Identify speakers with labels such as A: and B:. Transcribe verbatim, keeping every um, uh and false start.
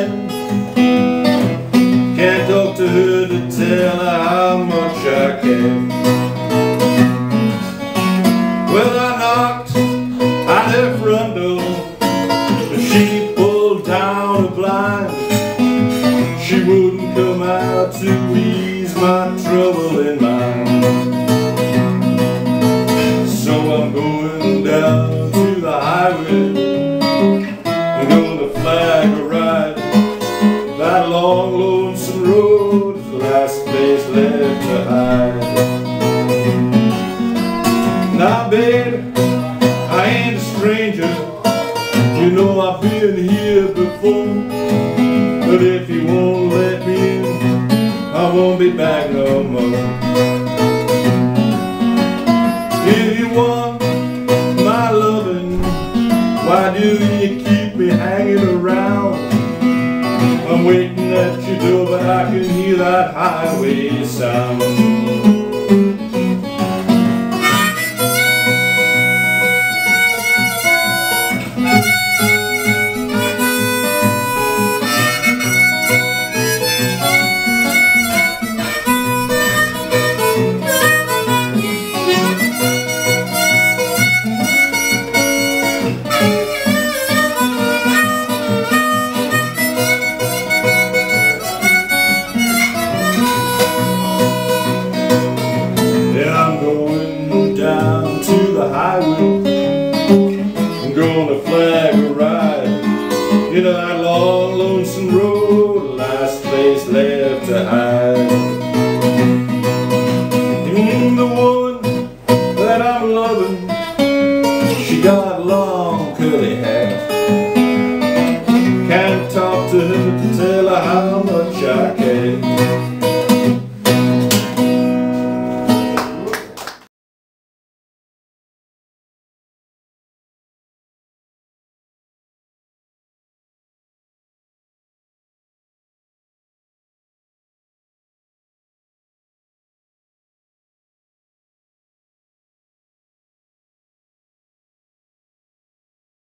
A: man. Can't talk to her to tell her how much I care. Well, I knocked at her front door, but she pulled down the blind. She wouldn't come out to ease my trouble in mind. So I'm going down to the highway. I'm gonna flag a ride. That long lonesome road is the last place left to hide. Now babe, I ain't a stranger. You know I've been here before. But if you won't let me in, I won't be back no more. If you want my loving, why do you keep me hanging around? I'm waiting at your door, but I can hear that highway sound. Down to the highway, I'm gonna flag a ride into that long lonesome road.